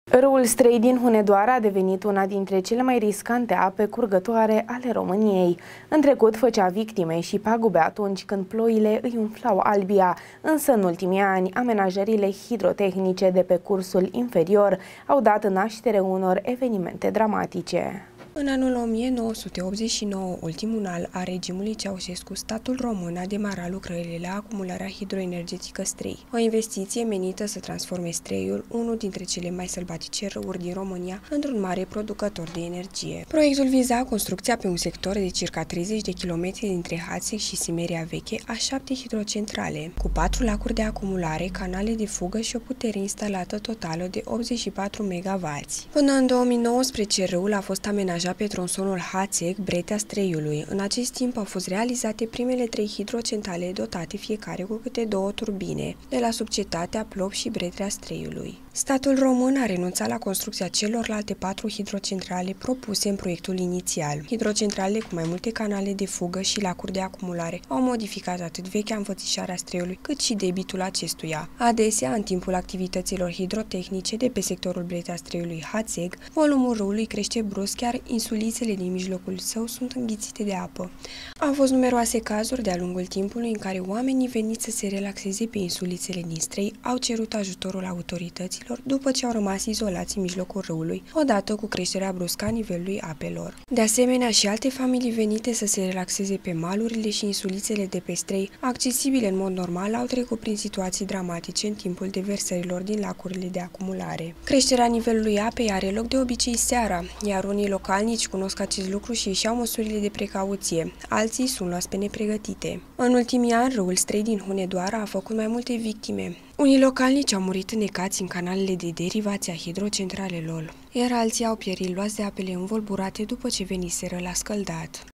Râul Strei din Hunedoara a devenit una dintre cele mai riscante ape curgătoare ale României. În trecut făcea victime și pagube atunci când ploile îi umflau albia, însă în ultimii ani amenajările hidrotehnice de pe cursul inferior au dat naștere unor evenimente dramatice. În anul 1989, ultimul an al regimului Ceaușescu, statul român a demarat lucrările la acumularea hidroenergetică Strei, o investiție menită să transforme Streiul, unul dintre cele mai sălbatice râuri din România, într-un mare producător de energie. Proiectul viza construcția pe un sector de circa 30 de kilometri dintre Hațeg și Simeria Veche a 7 hidrocentrale, cu 4 lacuri de acumulare, canale de fugă și o putere instalată totală de 84 MW. Până în 2019, râul a fost amenajat pe tronsonul Hațeg-Bretea Streiului. În acest timp au fost realizate primele 3 hidrocentrale dotate fiecare cu câte 2 turbine, de la subcetatea Plop și Bretea Streiului. Statul român a renunțat la construcția celorlalte 4 hidrocentrale propuse în proiectul inițial. Hidrocentralele cu mai multe canale de fugă și lacuri de acumulare au modificat atât vechea înfățișare a Streiului, cât și debitul acestuia. Adesea, în timpul activităților hidrotehnice de pe sectorul Bretea Streiului Hațeg, volumul râului crește brusc, iar insulițele din mijlocul său sunt înghițite de apă. Au fost numeroase cazuri de-a lungul timpului în care oamenii veniți să se relaxeze pe insulițele din Strei au cerut ajutorul autorităților după ce au rămas izolați în mijlocul râului, odată cu creșterea bruscă a nivelului apelor. De asemenea, și alte familii venite să se relaxeze pe malurile și insulițele de pe Strei, accesibile în mod normal, au trecut prin situații dramatice în timpul deversărilor din lacurile de acumulare. Creșterea nivelului apei are loc de obicei seara, iar unii localnici cunosc acest lucru și își iau măsurile de precauție, alții sunt luați pe nepregătite. În ultimii ani, râul Strei din Hunedoara a făcut mai multe victime. Unii localnici au murit înnecați în canalele de derivație a hidrocentralelor, iar alții au pierit luați de apele învolburate după ce veniseră la scăldat.